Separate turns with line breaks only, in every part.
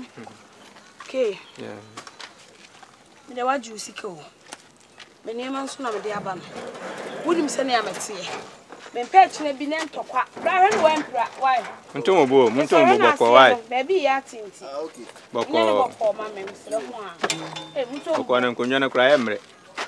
Okay.
Yeah.
Me de wa juicy ko. Me neman so na me de aba no. Wodim se na ya mete. Me page na bi ne ntokwa. Bra hwe no empra. Why?
Munto mo boko why?
Baby ya tinti.
Okay.
Boko ma me msere ho a. Eh munto.
Boko na nkonwa na kura emre.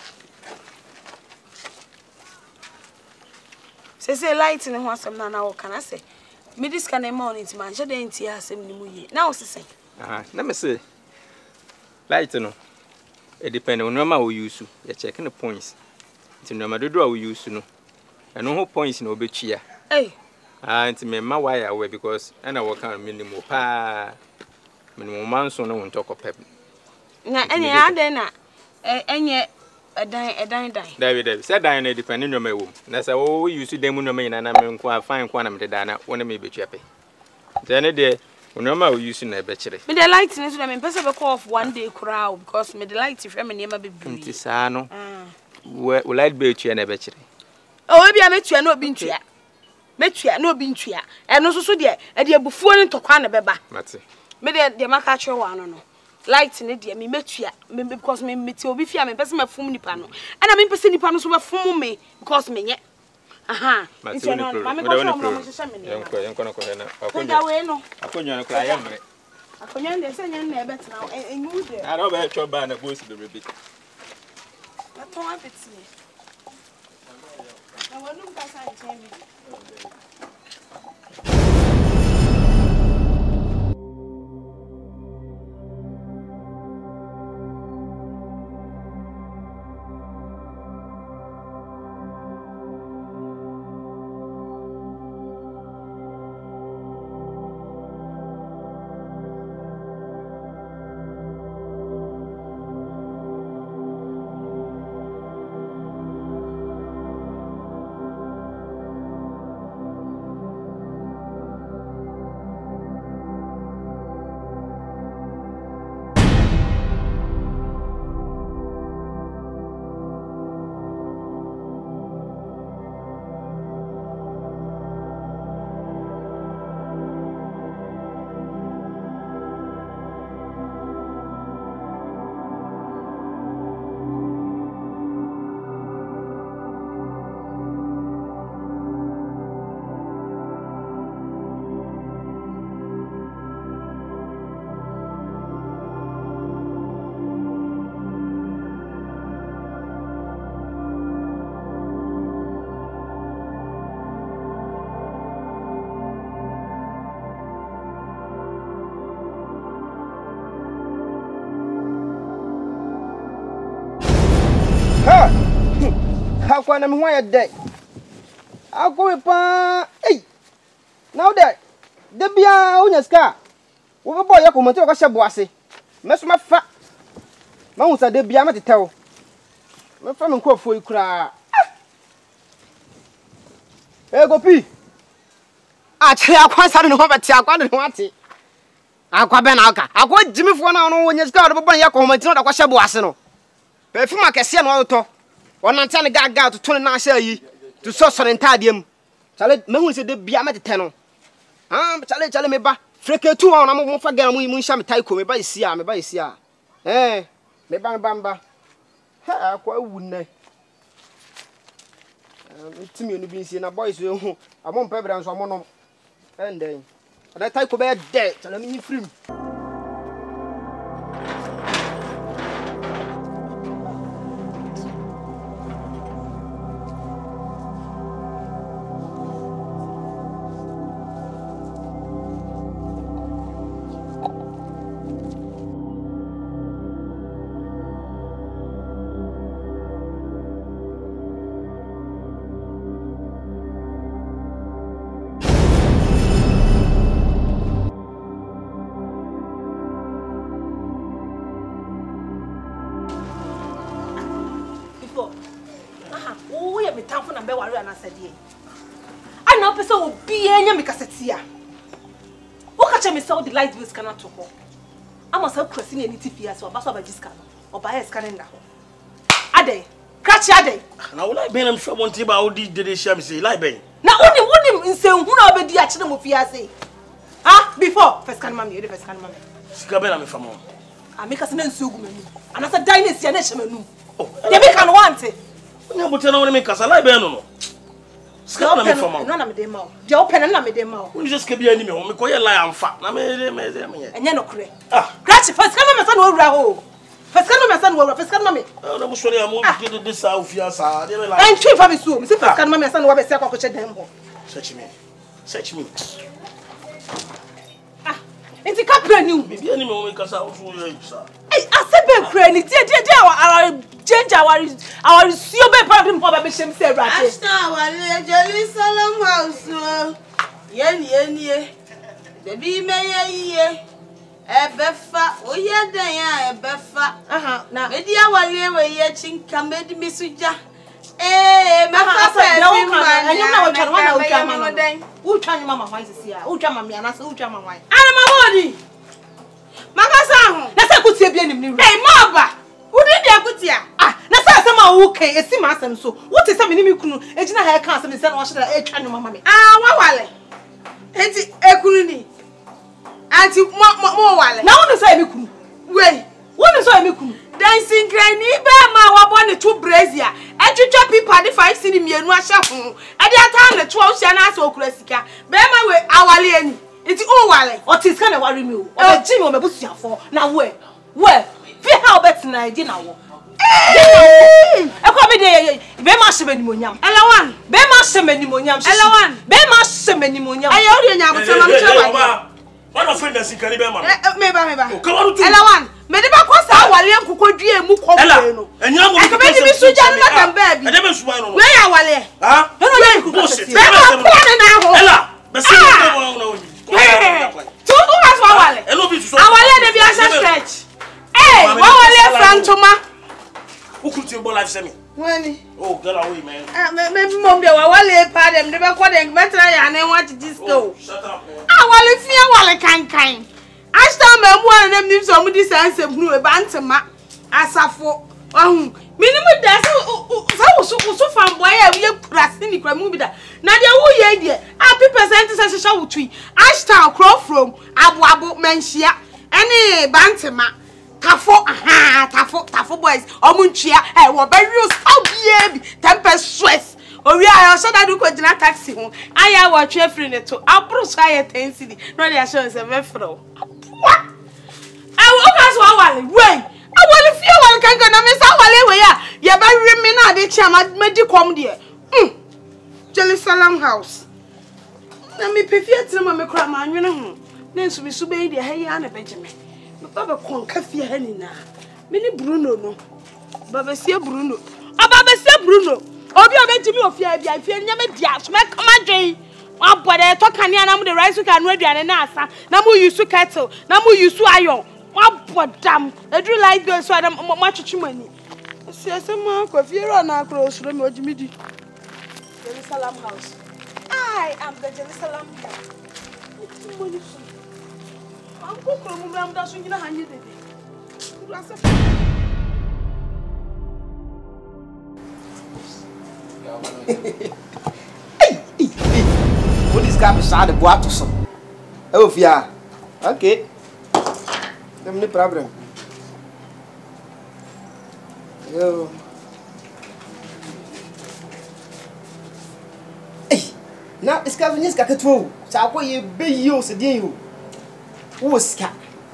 Say light ne ho asem na wo kana say. Me dis kana ma on it man. She dey nti asem ni mu ye. Na wo sesen.
Aha, na me say light no. It depends on normal we use. You check the points. It's normal do we use no. And no points no be chia.
Hey.
It's me my why away because I na work on minimum pa. Minimum man so no won talk of pep.
Na enya ade na enye edan.
David said dan na depend on your me wom. Na say we use dem no me na me nko fine kwa na me da na won me be chepe. Then there normal we use na be kire. Me
the light ni so na me pese be call off one day crowd because me the light if me near be blue.
Nti sa no. We light be tua na be kire.
Oh we bia metua na obi ntua. Metua na obi ntua. Eno so de e de abufuo ni ntokwa na beba.
Mate.
Me de maka kire wa no. Light ni de me metua because me meti obi fia me pese me fum nipa no. Ana me pese nipa no so be fum me because me nye. Aha.
Nti no mama ko so mo hyehyɛ me ne. Yenko na ko na.
Akonya we no.
Akonya no kra yemre.
Akonya ndɛ sɛ nya na ebetena enyu de.
Ara ba etwa ba na boss be rebi.
Na to abeti. Na wonu kasa nkyɛn mi.
Akwa na me ho ayɛ akwa pa now that de bia unya ska wo be boy yakomoti ko hye boase meso mafa ma hu sa de bia ma tetew me fa me nkofo ikura gopi a kire akwa sa de ho beti akwa de ho ate akwa be na aka akwa jimifo na no wonya ska wo be boy yakomoti no da ko hye boase no perfume akese na wo to Onante ne gaga to tone na ahya yi to so sore ntadiem chale mehu se de bia metete no chale me ba freketu won na mo fa gara mu nhya me tai ko me ba isi a me ba ha akwa wu nne timi onu bi nsi na boys we hu amo mpa bra nso amo no enden ada tai ko be de chale me nyifrim
the light bills cannot talk. I must have crossing any TV so about by this or by a scanning now. Ade, catch Ade.
Now, like Ben, I'm sure one table, how did they share me say, like Ben?
Now, only in saying who know be the actual Mufia say. Ah, before first can mommy, first can mommy.
Sika be na me fam.
Ah, make us na nsuo gu manu. Anasa dynasty na hye manu. Ye be kan want it.
Nya bote na woni me kasa lai be no. Sika na me fam.
No na me dey ma o. Je open na me dey ma o.
Woni just ke bia ni me ho me ko ye lai amfa. Na me ye.
Enye no kure.
Ah.
Grachi first can mommy say no wura ho. First can mommy say no wura, first can mommy.
Na mo sori am o de sa ofia sa. De me lai.
En twi fa me so. Me say first can mommy say no wa be say akwa ko che dem ho.
Search me.
Enti ka pra ni.
Bibia ni me ho me kasa o so ye sa.
Hey, asebe kra ni dia our change our sio be part of the be shem say brate.
Asta wale Jerusalem house. Yeni. Baby me ye. Ebefa, oye den ya ebefa.
Na
media wale we ye chinka medi misuja. Me papa e man.
Anyam na wotwa na wotwa ma no. Wotwa nyama ma hwan sisi a. Wotwa ma mia na se wotwa ma hwan. Ana ma bodi. Makasa ho. Na se kutie bia nim ni wura. Hey maba. Wodi dia kutia. Ah, na se asema wo kan esi ma asem so. Wote se me ni mi kunu. Ejina ha kan asem se na wo hyeda etwa nyama ma me. Ah, wa wale. Enti ekunu ni. Anti mo wale. Na wonu so e mi kunu. We. Wonu so e mi kunu.
Dancing granny be ma wa bo ne two brazier. Etwetwa pipa de 5 cedi mienu ahye ho. E de ata na 12 sia na asa okura sika. Be ma we awale ani. Enti o wale.
O ti sika na wari mi o. O be ji mi o mebusuafo. Na we. Fi how bet na edi na wo. E ko be de be ma hye benimonyam.
Elewan.
Be ma hye benimonyam.
Elewan.
Be ma hye benimonyam.
Aye o de nya boto na mche wa.
One of friend sika ni be ma.
Meba.
O ka waru tu.
Elewan. Me de ba kwasa wale enkokodue mu komwe no.
Enya mo
e ka be ni bisuja na kan baby.
E de be suban no.
We ya wale.
Ha?
No ya ku
bullshit.
Be ma ko na ho.
Ela, be se mo na woni.
Tu o was wale.
E no bi so.
Awale de bi asa stretch. Eh, wale frantoma.
Ukuti bo life semi.
Wani.
Oh, girl away man.
Me mom de wale pa dem de be ko dem betra ya na what disco.
Shut up man.
Wale fia wale kan. Ashta mamu na nim so mu di sanse hunu e bantema asafo ohun minimu da so so fanboy ya we kurase ni kwamu bi da na de wo ye de a percent se hye wotui ashta crop from abu menhia ene bantema tafo boys omuntua e wo ba wi so bia bi temper stress owi ayo so da du ko gina taxi ho aya wo twa free ne to abro so aye 10 cedi no dey show se me fro what I was wale wey I wale fia wale kan na me sa wale we ya ye ba wi me na de chia ma di kom de Jerusalem house na me pefia tire me kra ma anwene ho na nsu bi sube de ha ya na beje me baba kon ka fia ha ni na me ni Bruno no baba sie Bruno obi obejimi ofia bia fia nya me dia so me kama dwen wa bode to kania na mu de rice cooker no aduane na asa na mu use kettle na mu use iron wa bodam edu like go so adam ma twetwe mani siase ma ko fiero na akro osuro me ojimi di Jerusalem house. I am the Jerusalem house. I'm kokro mu bram da so nyina hanye dede
What is guy beside the boat or something? Oh, yeah. Okay. No problem. Yo. Hey, now it's coming. Yes, got two. So I call you be you, so you. Who's cat?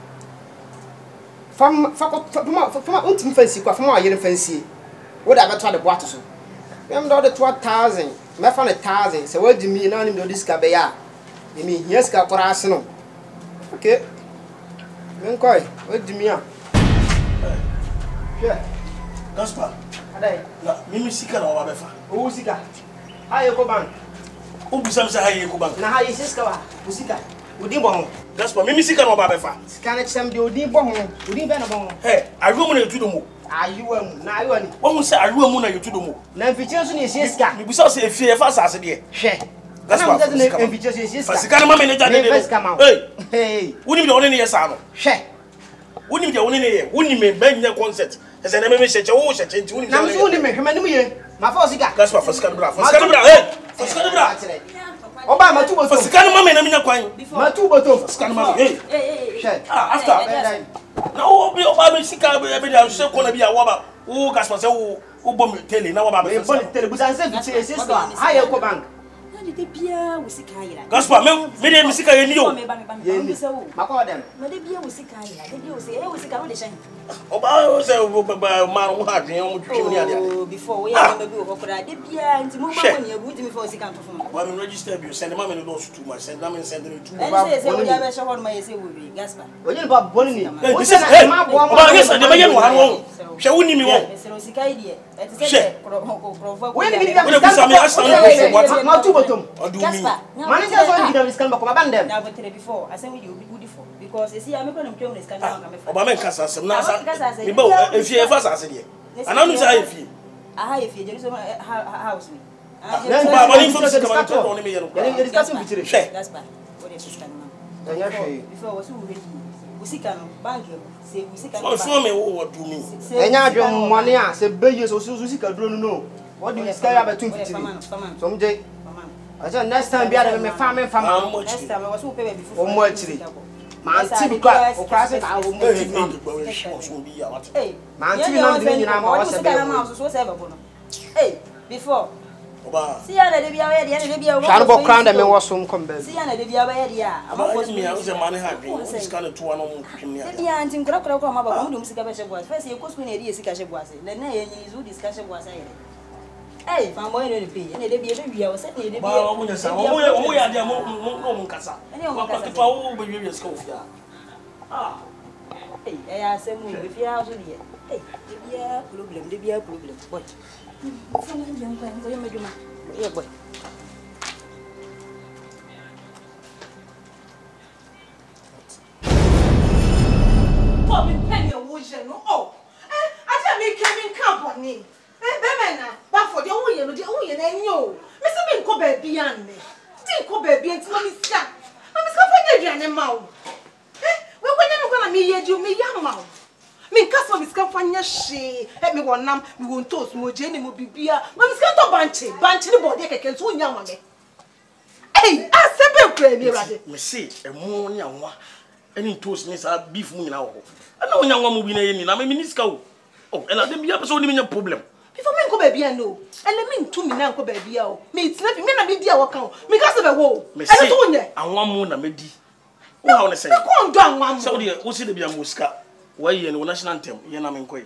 From ultimate fancy, from my year fancy. What I try the boat or so. I'm not the 12,000. Me fa 1,000 se wadi mi na nim do diska be ya mi yes ka kora aseno okay men koy wadi mi ya yeah
Gaspar
adai
na mimi sika na wa be fa
o sika haye ko bank
o bisam se haye ko bank
na haye sika wa o sika odi bo ho
Gaspar mimi sika na wa be fa
sika na chem de odi bo ho odi be na bo ho
he ayo mu na etudo mu
ayiwa mu na ayiwa ni
wo mu se ayo mu na etudo mu
na mfiche so ne sika
mi bisa se efie e fa sase de
hwe
Gaspar
na mfiche so sika
sika na mama ne jade de
hey
woni bi de woni ne yesa no
hwe
woni bi de woni ne ye woni me ba nya concert ese na me sheche wo sheche nti woni bi
na so woni me hwe manim ye ma fa sika
Gaspar fa sika no bra hey fa sika no bra
Oba matu boto.
Sika no mama na minya kwan.
Matu boto.
Sika no mama. Hey. After. Na oba me sika be dey hye ko na bi awoba. Wo gaspa se wo bom tele na woba be.
Bom tele busan se bitie sister. Ha ye ko bank.
De bia wo sika yira.
Gaspa me dey me sika ye ni o.
Ye ni. Makọ dem.
Me de bia wo sika yira. De bia wo sika no de shan.
Oba o se ma no ha dwen o twetwe ni ade.
Before we ya me bi wo kokora de bia nti mo ba ko ni abu nti me for sika ntofo.
Wa me register bi send ma me no too much. Send na me send me too.
Say we ya be sha ho no ma ye say wo bi Gaspar.
Onye ba boni ni.
Wo se ma bo ma. Oba yes de me ye no ha no. Hwe woni mi wo.
Se no sika ide. E ti say kro
We ni bi
Wo de kusa me asta no what?
Matu botom.
Gaspar.
Mani se so ngida riskan ba ko babandem.
Na botere before I say we you good for because you see I me ko na mtwe no sika na me fa.
Oba men kasa sem na sa. Me ba efie e fa sa se de. Ananu sa efie.
Aha efie je so house me.
Ba ba ni fo se ka to on me ye no.
Ye discussion bitire.
Gaspar. What is sika no?
Ya hwe.
Before was we usika no bank say usika
no. So me wo do me.
Enya adwon money a se beye so sika duro no. What do you sky about 250? So mje. I said next time be ada me farm.
Next time I was pay before.
Omo achiri. Man ti bi kwa o kwa se ka omo ti no.
Hey.
Man ti no bi nyina ma o se be.
So se be no. Hey, before.
Oba.
See ya na de bia we de bia we.
Shano bo crown dem wo so kom be.
See ya na de bia we de ya.
Ama ko me a se mane ha dwen. This kind of two no mo twim ni
ade. Ya anti nkura kura ko ma ba mo de musika be she boas. First ye ko school na de sika she boas. Na ye nyi zo discussion boas ayi. Hey, famboy no dey pay. Ene dey be bia o se ne dey bia.
Ba o munya sa. O ya dia mo mo nkasa. Wa pa ketwa wo be wi ska ofia. Ah.
Hey, ya se mu be fia so dey. Hey, dey bia problem. Boy. Fo mo dem kwa ngo yema juma. Yeah, boy.
Oh, me penny o wo je no. Oh. Aja me kemi company. Bemena, ba for the uye no de uye na enyo. Me se me nko ba bia nne. Ti nko ba bia nti mami ska. Mami ska fa nya aduane ma wo. We kwanya no kwa na me ye ju me ya ma wo. Me nka so me ska fa nya hye. Me wonam, me won toast mo je ni mo bibia. Mami ska to banche ni body keke nso nya ma me. Hey, asebe kura mi rade.
Me se emo nya nwa. Any toast ni sa beef mu nyina wo. Ana onya nwa mu bi na ye ni na me niska wo. Oh, ela dem bia person ni me nya problem.
Before me nko baby no. Ele me ntu me na nko baby o. Me tina me na me dia wo kan. Me ka se be wo.
Ele to nye. Anwa mu na medi. Wo ha wona say.
Me ko ndo anwa mu.
So wo si de bia muska. Wa ye no national anthem ye na me nkoy.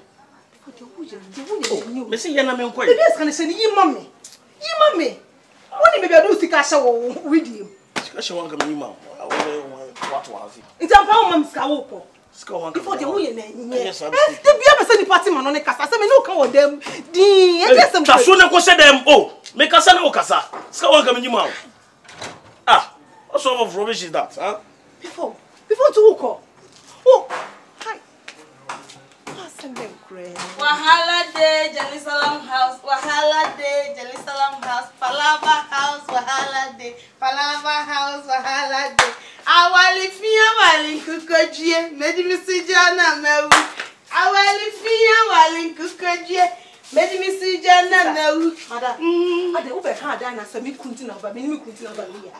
Me se ye na me nkoy.
Baby ska ne se ni yi mame. Yi mame. Woni me bia do sika hye wo redeem.
Sika hye wanka me ma. What was it?
It's about mama ska wo ko.
Before
the way na nye. The bia be say ni party man no ne kasa say me no kan wo dem. Din, e just some.
Taso ne ko se dem o. Me kasa na o kasa. Ska wanka me nyima. Ah, what sort of rubbish is that, huh?
Before to ko. Oh, hi. Pass them crazy.
Wahala day, Jerusalem house. Wahala day, Jerusalem house. Palava house, wahala day. Palava house, wahala day. Awali fiya wali kukojie, medi misijana mewu. Awali fiya wali kukojie, medi misijana mewu.
Madam, ade ube hada na sami kunti na ba, minimi kunti na ba liya.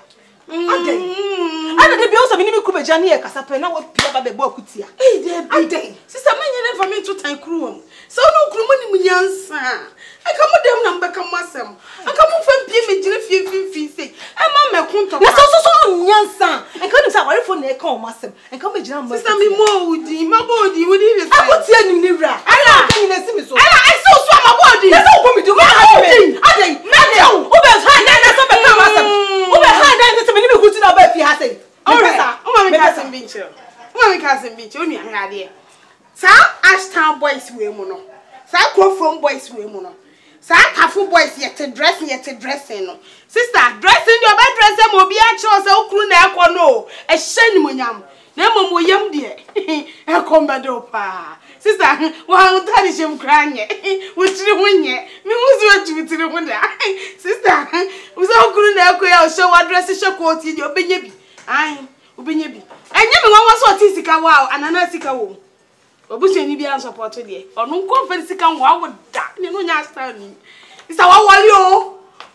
Ade de bi o so minimi kube jani e kasa pe na wo pia ba be bo akutia.
Eh de bi. Sister manya na fa me to tan kruwam. So no krumo ni munyansa. Aka mo dem na mbeka masem. Aka mo fa pie me gire fie se. E ma me kunto.
Na so nyansa. Enka nim sa wari fo na e ka o masem. Enka me gina mo.
Sister me mo udi, ma bodi, wudi be say.
Akutia nim ni wra.
Ala,
ni na si mi so.
Ala, I so ma bodi.
Na so ko mi do. Ade, o be ha na so be ka masem. O be ha na so me ni me kunti na ba fie ha sei.
Alright, o ma me ka sem binche. O ma me ka sem binche, o nu ahade. Sa Ashtown boys we mu no. Sa Crofrom boys we mu no. Sa Tafu boys yet dressing no. Sister, dressing your bed dress em obi a cho se okru na ekọ no. E hye ni monyam. Na mom wo yam de. E komba do pa. Sister, wa utari shem kranye. Wutiri hunye. Mi muzu atwitiri hunda. Sister, uza okru na ekọ ya o show address she coat di obenye bi. Ai, obenye bi. Enye me wan so ti sika wa anana sika wo. Obusu ni bia support de. Onu conference kan wa woda. Ne no nya style ni. Isa wa wali o.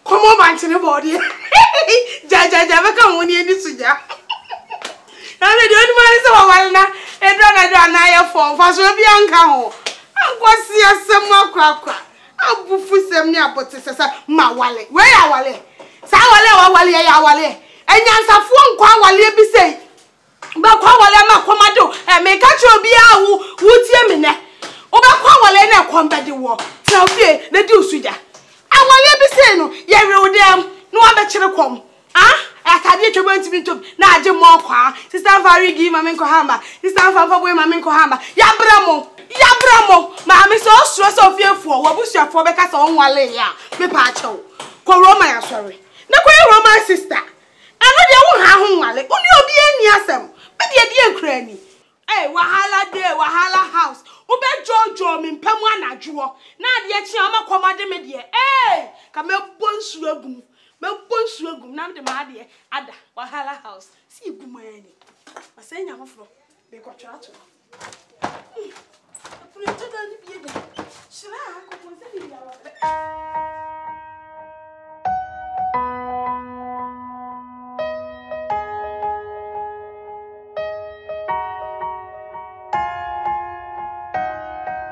Come on, manchine body. Jaja, come on, you need to ja. And the only man is a walna, and run a phone for so be uncle. I'm going to see some more crack. I'll buff some near but my wallet. Where are Wale? Sawale, and Yansa phone call Wale be say. But call Wale Comado and make a show be a wood yemine. Oba call Wale na combat the war. Tell me, the do suja. I will be saying, yeah, road them, no one bet you come. Ah, I can't get you to be to Naja Moka, Sister Farigi, Maminko Hamba, Sister Fafa, Maminko Hamba, Yabramo, Mammy so stress of you for what was your for because on Wale, me pacho. Coroma, sorry. No, Roma sister. I know they won't have home Wale, only you'll be any asem, but the dear cranny. Eh, Wahala de Wahala house. Ube Jojo min pemwana juo. Na de chiama komade me de. Eh, ka me bonsu agum. Me bonsu agum na de ma de ada Wahala house. Si gumani. Asenya mofro. Be kwatwa to.